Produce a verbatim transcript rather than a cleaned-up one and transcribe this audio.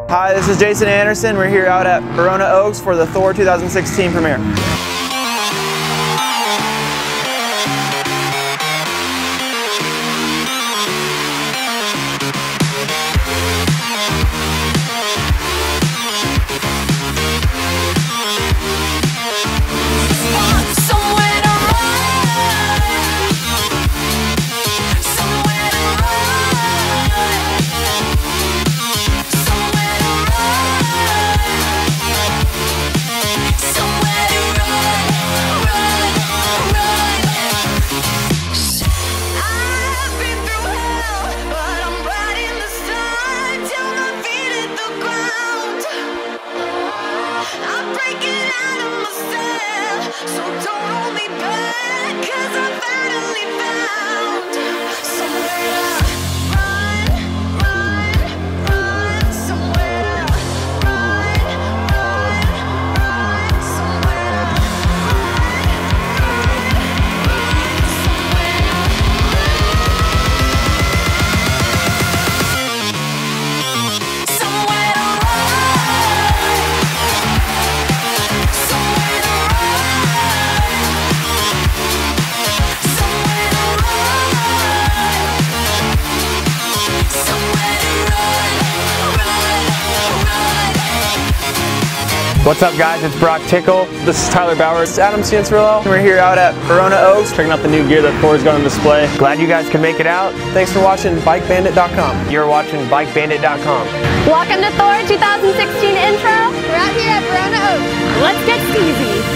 Hi, this is Jason Anderson. We're here out at Barona Oaks for the THOR two thousand sixteen premiere. So don't hold me back, 'cause I finally found somewhere to run, run, run, somewhere to run, run, run, somewhere to What's up, guys? It's Brock Tickle. This is Tyler Bowers. It's Adam Cianciarillo. We're here out at Barona Oaks. Checking out the new gear that THOR's got on display. Glad you guys could make it out. Thanks for watching Bike Bandit dot com. You're watching Bike Bandit dot com. Welcome to THOR two thousand sixteen intro. We're out here at Barona Oaks. Let's get steezy.